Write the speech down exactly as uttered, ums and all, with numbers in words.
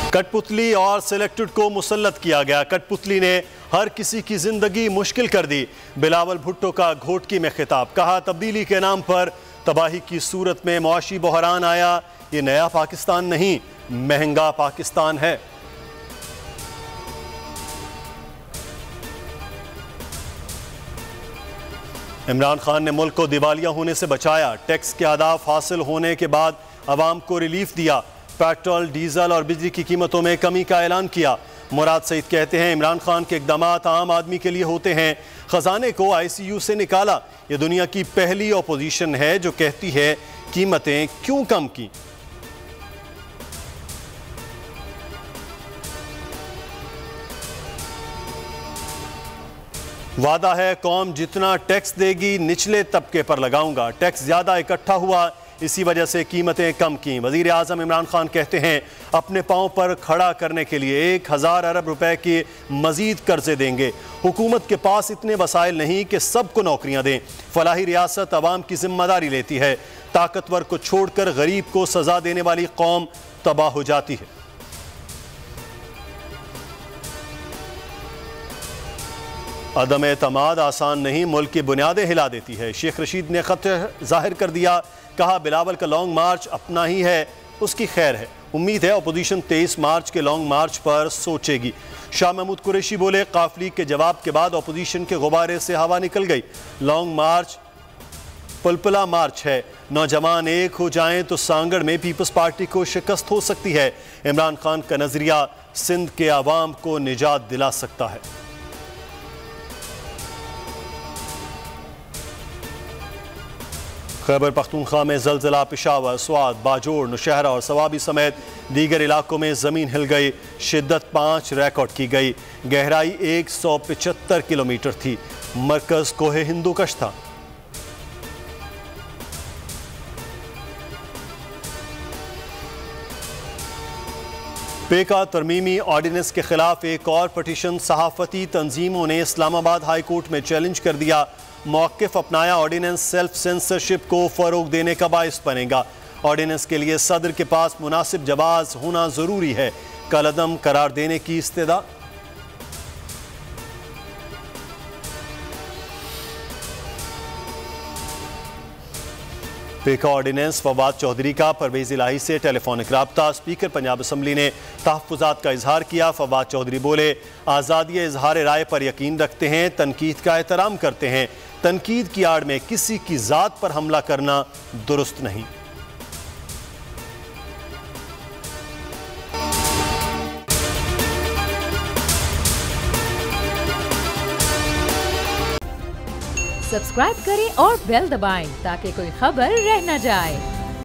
कठपुतली और सिलेक्टेड को मुसल्लत किया गया। कठपुतली ने हर किसी की जिंदगी मुश्किल कर दी। बिलावल भुट्टो का घोटकी में खिताब, कहा तब्दीली के नाम पर तबाही की सूरत में मुआशी बहरान आया। ये नया पाकिस्तान नहीं, महंगा पाकिस्तान है। इमरान खान ने मुल्क को दिवालिया होने से बचाया। टैक्स के अहदाफ हासिल होने के बाद अवाम को रिलीफ दिया। पेट्रोल, डीजल और बिजली की कीमतों में कमी का ऐलान किया। मुराद सईद कहते हैं इमरान खान के इकदाम आम आदमी के लिए होते हैं। खजाने को आई सी यू से निकाला। ये दुनिया की पहली अपोजिशन है जो कहती है कीमतें क्यों कम की। वादा है कौम जितना टैक्स देगी निचले तबके पर लगाऊंगा। टैक्स ज्यादा इकट्ठा हुआ, इसी वजह से कीमतें कम की। वजीर आजम इमरान खान कहते हैं अपने पांव पर खड़ा करने के लिए एक हजार अरब रुपए के मजीद कर्जे देंगे। हुकूमत के पास इतने वसाइल नहीं कि सबको नौकरियां दें। फलाही रियासत अवाम की जिम्मेदारी लेती है। ताकतवर को छोड़कर गरीब को सजा देने वाली कौम तबाह हो जाती है। अदम एतमाद आसान नहीं, मुल्क की बुनियादें हिला देती है। शेख रशीद ने खत जाहिर कर दिया, कहा बिलावल का लॉन्ग मार्च अपना ही है, उसकी खैर है। उम्मीद है अपोजिशन तेईस मार्च के लॉन्ग मार्च पर सोचेगी। शाह महमूद कुरैशी बोले काफली के जवाब के बाद अपोजिशन के गुब्बारे से हवा निकल गई। लॉन्ग मार्च पुलपुला मार्च है। नौजवान एक हो जाएं तो सांगड़ में पीपल्स पार्टी को शिकस्त हो सकती है। इमरान खान का नजरिया सिंध के अवाम को निजात दिला सकता है। खैबर पख्तूनख्वा में जलजिला, पेशावर, स्वात, बाजोड़, नौशहरा और सवाबी समेत दीगर इलाकों में ज़मीन हिल गई। शिद्दत पाँच रिकॉर्ड की गई। गहराई एक सौ पचहत्तर किलोमीटर थी। मरकज कोहे हिंदू कश था। पेका तरमीमी ऑर्डिनेंस के खिलाफ एक और पटिशन सहाफती तंजीमों ने इस्लामाबाद हाई कोर्ट में चैलेंज कर दिया। मौक़िफ़ अपनाया, ऑर्डिनेंस सेल्फ सेंसरशिप को फ़रोग देने का बाइस बनेगा। ऑर्डिनेंस के लिए सदर के पास मुनासिब जवाज़ होना ज़रूरी है। कलअदम करार देने की इस्तेदा। पेका ऑर्डिनेंस फवाद चौधरी का परवेज़ इलाही से टेलीफोनिक राब्ता। स्पीकर पंजाब असम्बली ने तहफ़्फ़ुज़ात का इजहार किया। फवाद चौधरी बोले आज़ादी इजहार राय पर यकीन रखते हैं, तनकीद का एहतराम करते हैं। तनकीद की आड़ में किसी की ज़ात पर हमला करना दुरुस्त नहीं। सब्सक्राइब करें और बेल दबाएं ताकि कोई खबर रह न जाए।